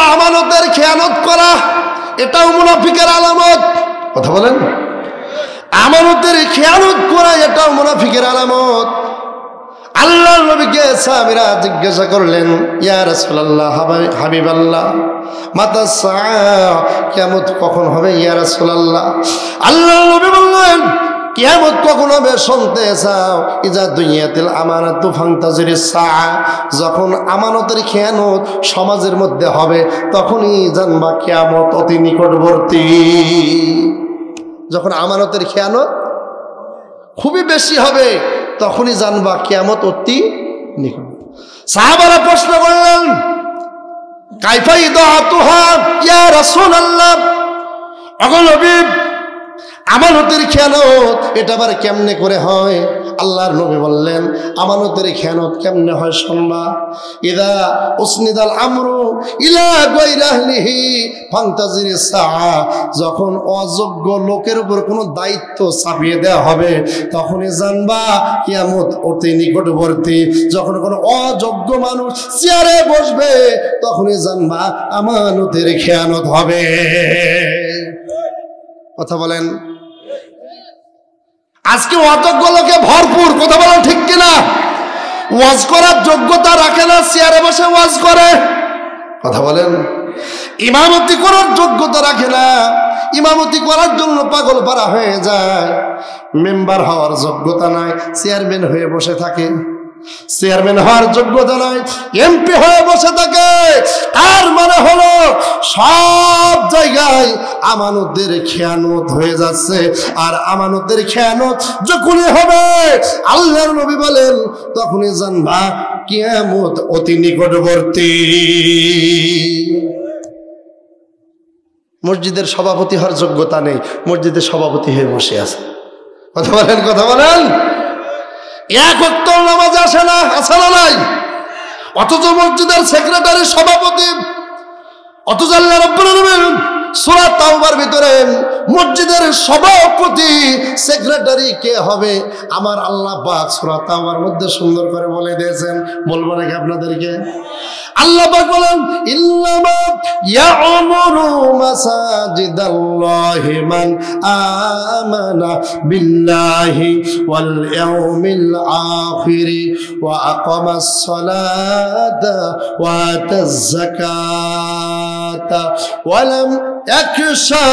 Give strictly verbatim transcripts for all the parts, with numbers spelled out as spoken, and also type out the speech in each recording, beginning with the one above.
আমানতের খেয়ানত করা এটাও মুনাফিকের আলামত। কথা বলেন, আমানতের খেয়ানত করা এটাও মুনাফিকের আলামত। আল্লাহর নবীকে সাহাবীরা জিজ্ঞাসা করলেন, ইয়া রাসূলুল্লাহ, হাবিবাল্লাহ, মাতা সাআ, কিয়ামত কখন হবে ইয়া রাসূলুল্লাহ? আল্লাহর নবী বললেন, কিয়ামত কখন হবে শুনতে চাও? ইজা দুনিয়াতিল আমানাতু ফান্তাজিরিস সাআ, যখন আমানতের খেয়ানত সমাজের মধ্যে হবে তখনই জানবা কিয়ামত অতি নিকটবর্তী। যখন আমানতের খেয়ানত খুবই বেশি হবে তখনই জানবা কিয়ামত অতি নিকট। সাহাবারা প্রশ্ন করলেন, কাইফা ইদাতুহা ইয়া রাসূলুল্লাহ, ওগো নবী, আমানতের খেয়ানত এটা আবার কেমনে করে হয়? আল্লাহর নবী বললেন, আমানতের খেয়ানত কেমনে হয় শুনবা। ইদা উসনিদাল আমরু ইলা গায়রি আহলিহি ফান্তাজিরিস সাআ, যখন অযোগ্য লোকের উপর কোনো দায়িত্ব চাপিয়ে দেওয়া হবে তখনই জানবা কিয়ামত অতি নিকটবর্তী। যখন কোনো অযোগ্য মানুষ চেয়ারে বসবে তখনই জানবা আমানতের খেয়ানত হবে। কথা বলেন, আজকে অযোগ্য লোকে ভরপুর। কথা বলেন ঠিক কিনা? ওয়াজ করার যোগ্যতা রাখে না, চেয়ারে বসে ওয়াজ করে। কথা বলেন, ইমামতি করার যোগ্যতা রাখে না, ইমামতি করার জন্য পাগল পারা হয়ে যায়। মেম্বার হওয়ার যোগ্যতা নাই, চেয়ারম্যান হয়ে বসে থাকে। চেয়ারম্যান হওয়ার যোগ্যতা নাই, এমপি হয়ে বসে থাকে। তার মানে হলো সব জায়গায় আমানতের খেয়ানত হয়ে যাচ্ছে। আর আমানতের খেয়ানত যখনই হবে, আল্লাহর নবী বলেন, তখনই জানবা কিয়ামত অতি নিকটবর্তী। মসজিদের সভাপতি হওয়ার যোগ্যতা নেই, মসজিদের সভাপতি হয়ে বসে আছে। কথা বলেন, কথা বলেন। এক ওয়াক্ত নামাজ আসে না, আসে না নাই, অথচ মসজিদের সেক্রেটারি সভাপতি। অথচ আল্লাহ রাব্বুল আলামিন সূরা তাওবার ভিতরে মসজিদের সভাপতি সেক্রেটারি কে হবে আমার আল্লাহ পাক সূরা তাওবার মধ্যে সুন্দর করে বলে দিয়েছেন। বলবো নাকি আপনাদেরকে? আল্লাহ পাক বলেন, ইল্লামা ইয়া'মুরু মাসাজিদাল্লাহি মান আমানা বিল্লাহি ওয়াল ইয়াউমিল আখির ওয়া আকামাস সালাতা ওয়া আতাজ যাকাতা ওয়া লাম ইয়াখশা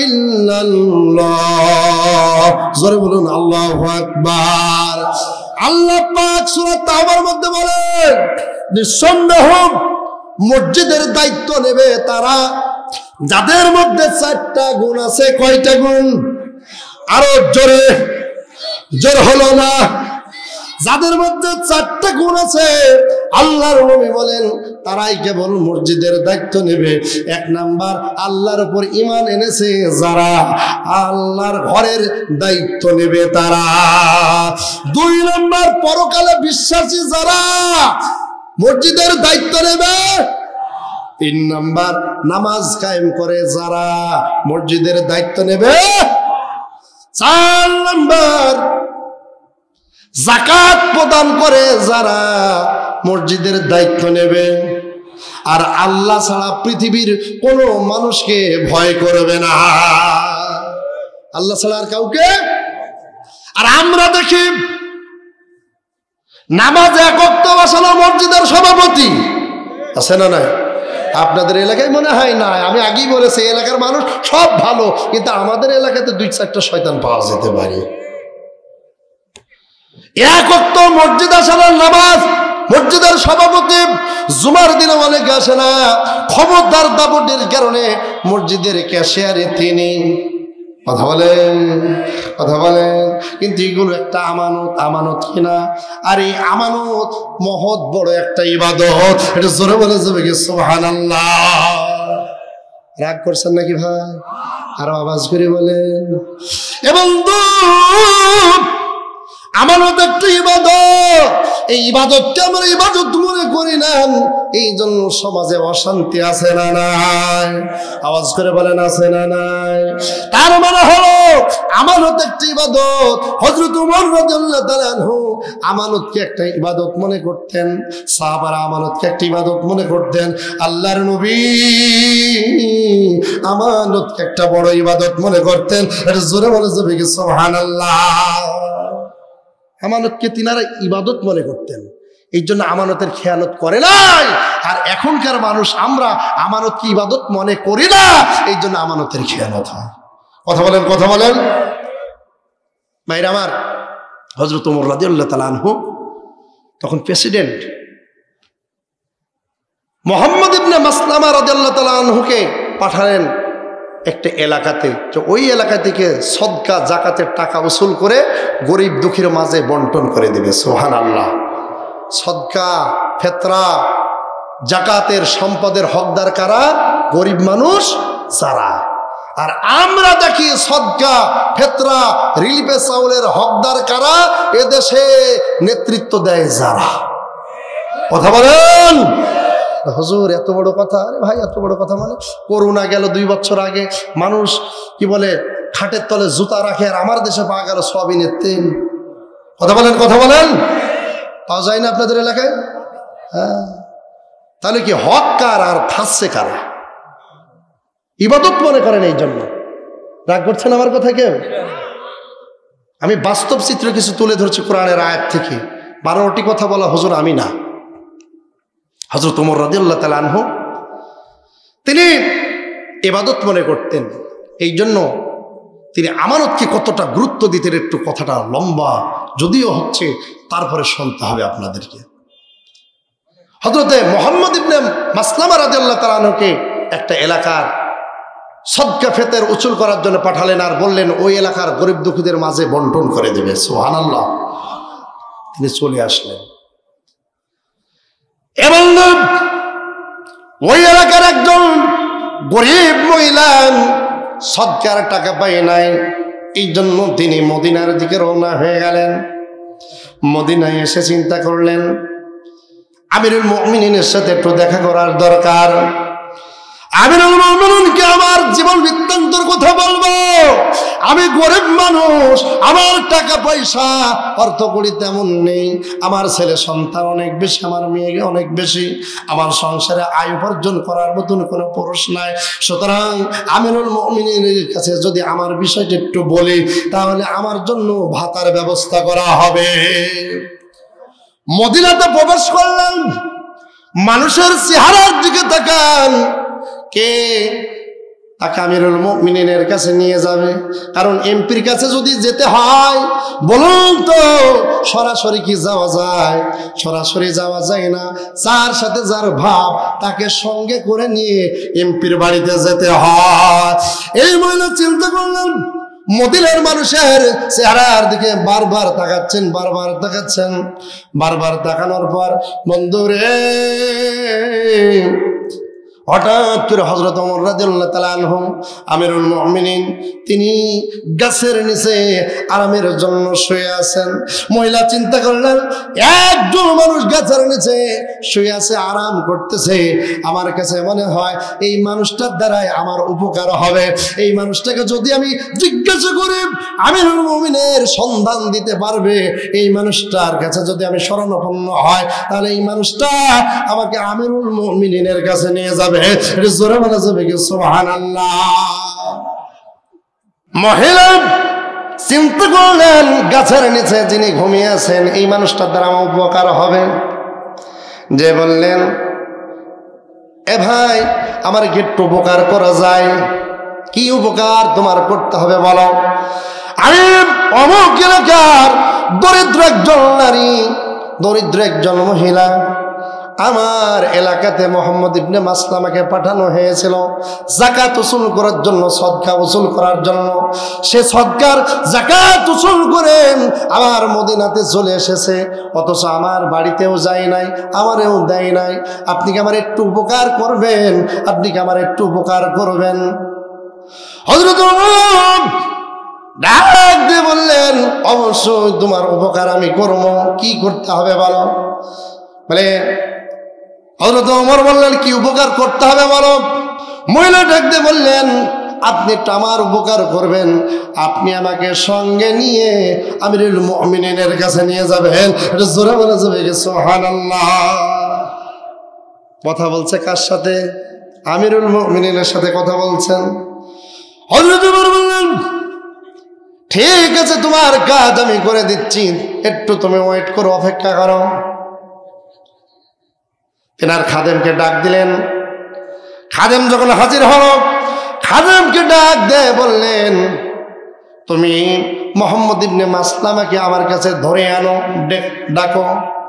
ইল্লাল্লাহ। জোরে বলুন আল্লাহু আকবার। আল্লাহ পাক সূরা তাওবার মধ্যে বলেন, নিঃসন্দেহ মসজিদের দায়িত্ব নেবে তারা যাদের মধ্যে চারটা গুণ আছে। কয়টা গুণ? আরো জোরে, জোর হলো না। যাদের মধ্যে চারটা গুণ আছে, আল্লাহর নবী বলেন তারাই কেবল মসজিদের দায়িত্ব নেবে। এক নাম্বার, আল্লাহর উপর ঈমান এনেছে যারা, আল্লাহর ঘরের দায়িত্ব নেবে তারা। দুই নাম্বার, পরকালে বিশ্বাসী যারা মসজিদের দায়িত্ব নেবে। তিন নাম্বার, নামাজ কায়েম করে যারা মসজিদের দায়িত্ব নেবে। চার নাম্বার, যাকাত প্রদান করে যারা মসজিদের দায়িত্ব নেবে। আর আল্লাহ ছাড়া পৃথিবীর কোন মানুষকে ভয় করবে না, আল্লাহ ছাড়া আর কাউকে। আর আমরা দেখি নামাজে এক ওয়াক্ত বসানো মসজিদের সভাপতি আছে না নাই? আপনাদের এলাকায় মনে হয় না, আমি আগেই বলেছি এলাকার মানুষ সব ভালো, কিন্তু আমাদের এলাকাতে দুই চারটা শয়তান পাওয়া যেতে পারে। এক ওয়াক্ত মসজিদ আসানোর নামাজ মসজিদের সভাপতি, জুমার দিনে অনেকে আসে না, ক্ষমতার দাপটের কারণে মসজিদের ক্যাশিয়ারে তিনি। কথা বলেন, কথা বলেন। কিন্তু এগুলো একটা আমানত, আমানত কিনা? আর এই আমানত মহৎ বড় একটা ইবাদত। এটা জোরে বলে যাবে কি সুবহানাল্লাহ? রাগ করছেন নাকি ভাই? আরো আওয়াজ করে বলেন। এবং আমানত একটা ইবাদত, এই ইবাদতকে আমরা ইবাদত মনে করি না, এই জন্য সমাজে অশান্তি আছে না নাই? আওয়াজ করে বলেন আছে না নাই? তার মানে হলো আমানত একটা ইবাদত। হযরত ওমর রাদিয়াল্লাহু তাআলা আনহু আমানতকে একটা ইবাদত মনে করতেন, সাহাবারা আমানতকে একটা ইবাদত মনে করতেন, আল্লাহর নবী আমানতকে একটা বড় ইবাদত মনে করতেন। এটা জোরে বলে যাবে কি সুবহানাল্লাহ। আমানতকে তিনারা ইবাদত মনে করতেন, এই জন্য আমানতের খেয়ানত করে নাই। আর এখনকার মানুষ আমরা আমানতকে ইবাদত মনে করি না, এই জন্য আমানতের খেয়ানত হয়। কথা বলেন, কথা বলেন ভাইরা আমার। হযরত ওমর রাদিয়াল্লাহু তাআলা আনহু তখন প্রেসিডেন্ট। মুহাম্মদ ইবনে মাসলামা রাদিয়াল্লাহু তাআলা আনহুকে পাঠালেন একটা এলাকাতে, যে ওই এলাকা থেকে সদকা জাকাতের টাকা উসুল করে গরিব দুঃখীর মাঝে বন্টন করে দেবে। সুবহানাল্লাহ। সদকা ফেতরা জাকাতের সম্পদের হকদার কারা? গরিব মানুষ যারা। আর আমরা দেখি সদকা ফেতরা রিলিফে চাউলের হকদার কারা? এদেশে নেতৃত্ব দেয় যারা। কথা বলেন। হুজুর এত বড় কথা? আরে ভাই এত বড় কথা মানে, করোনা গেল দুই বছর আগে, মানুষ কি বলে খাটের তলে জুতা রাখে, আর আমার দেশে পাওয়া গেল সয়াবিনের তেল। কথা বলেন, কথা বলেন। পাওয়া যায় না আপনাদের এলাকায়? হ্যাঁ। তাহলে কি হক কার আর খাচ্ছে কারা? ইবাদত মনে করেন। এই জন্য রাগ করছেন আমার কথা কেউ? আমি বাস্তব চিত্র কিছু তুলে ধরছি কোরআনের আয়াত থেকে। বারোটি কথা বলা হুজুর আমি না, হযরত ওমর রাদিয়াল্লাহু তাআলা আনহু তিনি ইবাদত মনে করতেন। এই জন্য তিনি আমানতকে কতটা গুরুত্ব দিতেন, একটু কথাটা লম্বা যদিও হচ্ছে, তারপরে শুনতে হবে আপনাদেরকে। হযরতে মুহাম্মদ ইবনে মাসলামা রাদিয়াল্লাহু তাআলা আনহুকে একটা এলাকার সদকা ফেতের উচুল করার জন্য পাঠালেন, আর বললেন ওই এলাকার গরিব দুঃখীদের মাঝে বন্টন করে দেবে। সুবহানাল্লাহ। তিনি চলে আসলেন এবং ওই এলাকার একজন গরিব মহিলা সদকার টাকা পায় নাই, এই জন্য তিনি মদিনার দিকে রওনা হয়ে গেলেন। মদিনায় এসে চিন্তা করলেন আমিরুল মুমিনিনের সাথে একটু দেখা করার দরকার। আমিরুল মুমিনিনকে আমার জীবন বৃত্তান্তর কথা বলবো। আমি গরিব মানুষ, আমার টাকা পয়সা অর্থ করি তেমন নেই, আমার ছেলে সন্তান অনেক বেশি, আমার মেয়ে অনেক বেশি, আমার সংসারে আয় উপার্জন করার মতন কোনো পুরুষ নাই। সুতরাং আমিরুল মুমিনিনের কাছে যদি আমার বিষয়টা একটু বলি, তাহলে আমার জন্য ভাতার ব্যবস্থা করা হবে। মদিনাতে প্রবেশ করলেন, মানুষের চেহারার দিকে তাকান, কে তাকে আমিরুল মুমিনিনের কাছে নিয়ে যাবে। কারণ এমপির কাছে যদি যেতে হয়, বলুন তো সরাসরি কি যাওয়া যায়? সরাসরি যাওয়া যায় না। যার সাথে যার ভাব তাকে সঙ্গে করে নিয়ে এমপির বাড়িতে যেতে হয়। এই মহিলা চিন্তা করলেন, মদিনার মানুষের চেহারার দিকে বারবার তাকাচ্ছেন, বারবার তাকাচ্ছেন, বারবার তাকানোর পর বন্ধুরে হঠাৎ করে হযরত ওমর রাদিয়াল্লাহু তাআলা আনহু আমিরুল মুমিনিন তিনি গাছের নিচে আরামের জন্য শুয়ে আছেন। মহিলা চিন্তা করলেন একজন মানুষ গাছের নিচে শুয়ে আছে, আরাম করতেছে, আমার কাছে মনে হয় এই মানুষটার দ্বারাই আমার উপকার হবে। এই মানুষটাকে যদি আমি জিজ্ঞাসা করি আমিরুল মুমিনের সন্ধান দিতে পারবে, এই মানুষটার কাছে যদি আমি শরণাপন্ন হয়, তাহলে এই মানুষটা আমাকে আমিরুল মুমিনিনের কাছে নিয়ে যাবে। জোরে বলা যাবে কি সুবহানাল্লাহ। মহিলা চিন্তা করলেন গাছের নিচে যিনি ঘুমিয়ে আছেন এই মানুষটার দ্বারা আমার উপকার হবে। যে বললেন এ ভাই আমার কি একটু উপকার করা যায়? কি উপকার তোমার করতে হবে বলো? আমি অমুক এলাকার দরিদ্র একজন নারী, দরিদ্র একজন মহিলা, আমার এলাকাতে মুহাম্মদ ইবনে মাসলামাকে পাঠানো হয়েছিল যাকাত উসুল করার জন্য, সদকা উসুল করার জন্য। সে সদকার যাকাত উসুল করে আমার মদিনাতে চলে এসেছে, অথচ আমার বাড়িতেও যায় নাই, আমারেও দেয় নাই। আপনি কি আমার একটু উপকার করবেন? আপনি কি আমার একটু উপকার করবেন? হযরত ওমর ডাক দিয়ে বললেন, অবশ্যই তোমার উপকার আমি করব। কি করতে হবে বলো? বলে হযরত ওমর বললেন, কি উপকার করতে হবে বলো? মহিলা ডাক দিয়ে বললেন, আপনি আমার উপকার করবেন, আপনি আমাকে সঙ্গে নিয়ে আমিরুল মুমিনিনের কাছে নিয়ে যাবেন। এটা জোরে বলা যাবে সুবহানাল্লাহ। কথা বলছে কার সাথে? আমিরুল মুমিনিনের সাথে কথা বলছেন। হযরত ওমর বললেন, ঠিক আছে, তোমার কাজ আমি করে দিচ্ছি, একটু তুমি ওয়েট করো, অপেক্ষা করো। তেনার খাদেমকে ডাক দিলেন। খাদেম যখন হাজির হলো, খাদেমকে ডাক দিয়ে বললেন, তুমি মুহাম্মদ ইবনে মাসলামাকে আমার কাছে ধরে আনো, ডাকো।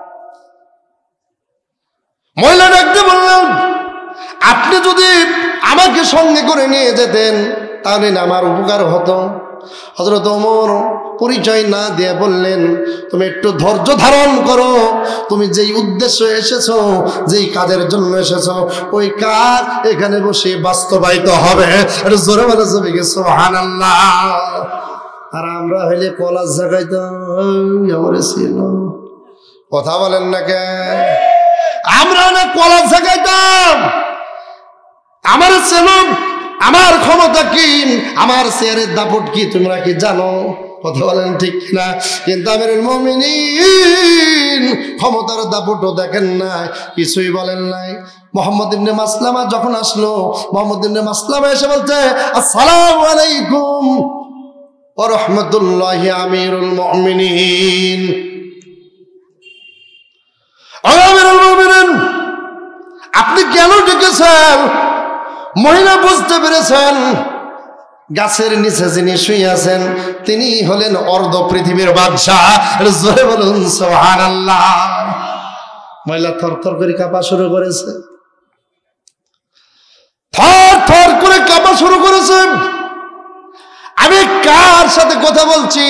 মহিলা ডাক দিয়ে বললেন, আপনি যদি আমাকে সঙ্গে করে নিয়ে যেতেন তাহলে না আমার উপকার হতো। হযরত ওমর পরিচয় না দিয়ে বললেন, তুমি একটু ধৈর্য ধারণ করো, তুমি যেই উদ্দেশ্য এসেছো, যেই কাজের জন্য এসেছো, ওই কাজ এখানে বসে বাস্তবায়িত হবে। এটা জোরে বলা যাবে কি সুবহানাল্লাহ। আর আমরা হইলে কলার জায়গাইতাম, আমারে ছিল কথা বলেন না কে? আমরা না কলার জায়গাইতাম, আমার ছিল, আমার ক্ষমতা কি, আমার চেয়ারের দাপট কি তোমরা কি জানো? কথা বলেন ঠিক না? কিন্তু আমিরুল মুমিনিন ক্ষমতার দাপটও দেখেন নাই, কিছুই বলেন নাই। মুহাম্মদ ইবনে মাসলামা যখন আসলো, মুহাম্মদ ইবনে মাসলামা এসে বলছে, আসসালামু আলাইকুম ওয়া রাহমাতুল্লাহি আমিরুল মুমিনিন। আমিরুল মুমিনিন, আপনি কেন ডেকেছেন? মহিলা বুঝতে পেরেছেন গাছের নিচে যিনি শুয়ে আছেন তিনি হলেন অর্ধ পৃথিবীর বাদশাহ। জোরে বলুন সুবহানাল্লাহ। মহিলা থরথর করে কাঁপা শুরু করেছে, থর থর করে কাঁপা শুরু করেছে। আমি কার সাথে কথা বলছি?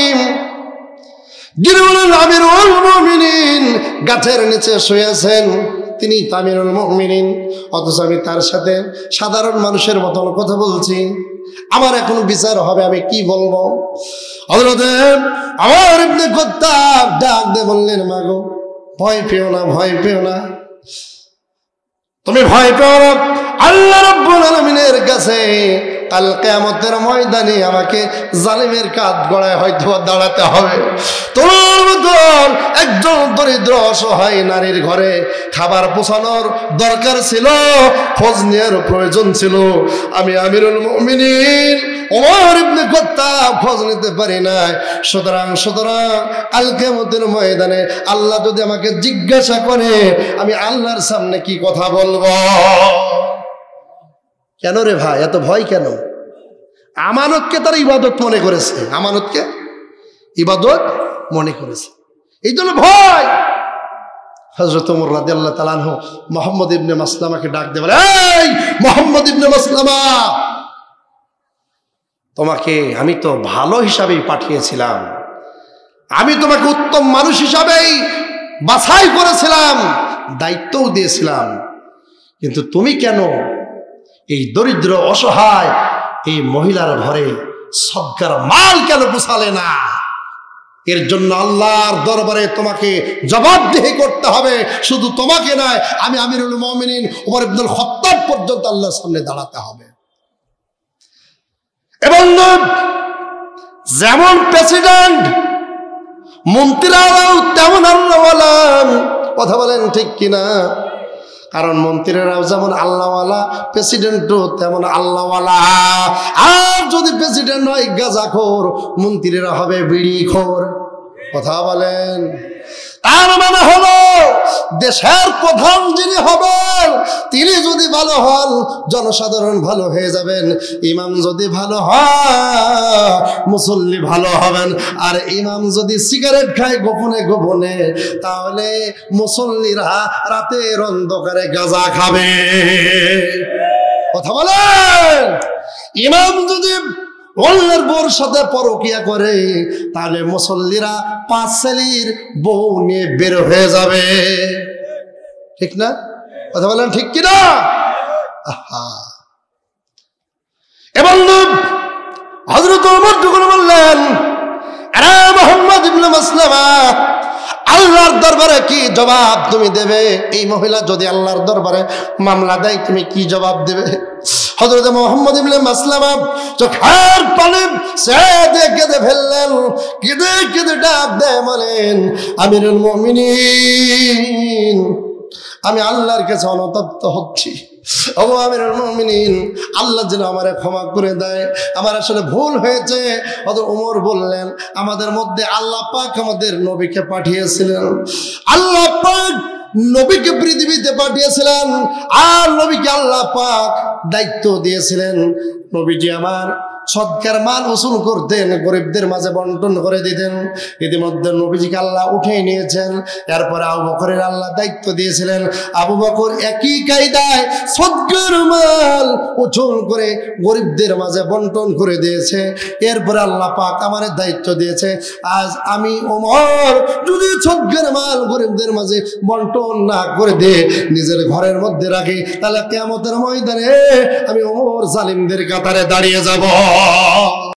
আমিরুল মুমিনিন গাছের নিচে শুয়ে আছেন, তিনি আমিরুল মুমিনিন, অথচ আমি তার সাথে সাধারণ মানুষের মতন কথা বলছি। আমার এখন বিচার হবে, আমি কি বলবো? হযরত ওমর ইবনে খাত্তাব ডাক দিয়ে বললেন, মাগো ভয় পেও না, ভয় পেও না, তুমি ভয় পেও না। আল্লাহ রাব্বুল আলামিনের কাছে কাল কিয়ামতের ময়দানে আমাকে জালিমের কাঠ গড়ায় হয়তো দাঁড়াতে হবে। তোমার মতন একজন দরিদ্র অসহায় নারীর ঘরে খাবার পৌঁছানোর দরকার ছিল, খোঁজ নেওয়ার প্রয়োজন ছিল। আমি আমিরুল মুমিনিন ওমর ইবনে খাত্তাব খোঁজ নিতে পারি না। সুতরাং সুতরাং কাল কিয়ামতের ময়দানে আল্লাহ যদি আমাকে জিজ্ঞাসা করে, আমি আল্লাহর সামনে কি কথা বলবো? কেন রে ভাই এত ভয় কেন? আমানতকে তারা ইবাদত মনে করেছে, আমানতকে ইবাদত মনে করেছে, এই জন্য ভয়। হযরত ওমর রাদিয়াল্লাহু তাআলা আনহু মুহাম্মদ ইবনে মাসলামাকে ডাক দিয়ে বলে, এই মুহাম্মদ ইবনে মাসলামা, তোমাকে আমি তো ভালো হিসাবেই পাঠিয়েছিলাম, আমি তোমাকে উত্তম মানুষ হিসাবেই বাছাই করেছিলাম, দায়িত্বও দিয়েছিলাম, কিন্তু তুমি কেন এই দরিদ্র অসহায় এই মহিলার ঘরে সদকার মাল কেন পুষালে না? এর জন্য আল্লাহর দরবারে তোমাকে জবাবদিহি করতে হবে। শুধু তোমাকে নয়, আমি আমিরুল মুমিনিন ওমর ইবনুল খাত্তাব পর্যন্ত আল্লাহর সামনে দাঁড়াতে হবে। এবং যেমন প্রেসিডেন্ট, মন্ত্রীরাও তেমন আল্লাহওয়ালা। কথা বলেন ঠিক কিনা? কারণ মন্ত্রীরাও যেমন আল্লাহওয়ালা, প্রেসিডেন্টও তেমন আল্লাহওয়ালা। আর যদি প্রেসিডেন্ট হয় গাঁজাখোর, মন্ত্রীরা হবে বিড়িখোর। কথা বলেন? তার মানে হলো দেশের প্রধান যিনি হবেন তিনি যদি ভালো হন, জনসাধারণ ভালো হয়ে যাবেন। ইমাম যদি ভালো হয়, মুসল্লি ভালো হবেন। আর ইমাম যদি সিগারেট খায় গোপনে গোপনে, তাহলে মুসল্লিরা রাতের অন্ধকারে গাঁজা খাবে। কথা বলেন? ইমাম যদি অন্যের বউর সাথে পরকিয়া করে, তাহলে মুসল্লিরা পাঁচ ছেলের বউ নিয়ে বের হয়ে যাবে। ঠিক না? কথা বলেন ঠিক কিনা? এবং হযরত ওমর যখন বললেন, আরে মুহাম্মদ ইবনে মাসলামা, আল্লাহর দরবারে কি জবাব তুমি দেবে? এই মহিলা যদি আল্লাহর দরবারে মামলা দেয় তুমি কি জবাব দেবে? হযরত মুহাম্মদ ইবনে মাসলামা চোখের পানি ছেড়ে কেঁদে ফেললেন, কেঁদে কেঁদে ডাক দেয় বলেন, আমিরুল মুমিনিন, আমি আল্লাহর কাছে অনুতপ্ত হচ্ছি। ওগো আমিরুল মুমিনিন, আল্লাহ যেন আমারে ক্ষমা করে দেয়, আমার আসলে ভুল হয়েছে। হযরত ওমর বললেন, আমাদের মধ্যে আল্লাহ পাক আমাদের নবীকে পাঠিয়েছিলেন, আল্লাহ পাক নবীকে পৃথিবীতে পাঠিয়েছিলেন, আর নবীকে আল্লাহ পাক দায়িত্ব দিয়েছিলেন নবীজি আমার সদকার মাল উসুল করতেন, গরিবদের মাঝে বন্টন করে দিতেন। ইতিমধ্যে নবীজিকে আল্লাহ উঠে নিয়েছেন, এরপরে আবু বকরের আল্লাহ দায়িত্ব দিয়েছিলেন। আবু বকর একই কায়দায় সদকার মাল উসুল করে গরিবদের মাঝে বন্টন করে দিয়েছে। এরপরে আল্লাহ পাক আমার দায়িত্ব দিয়েছে, আজ আমি ওমর যদি সদকার মাল গরিবদের মাঝে বন্টন না করে দিয়ে নিজের ঘরের মধ্যে রাখি, তাহলে কিয়ামতের ময়দানে আমি ওমর জালিমদের কাতারে দাঁড়িয়ে যাব।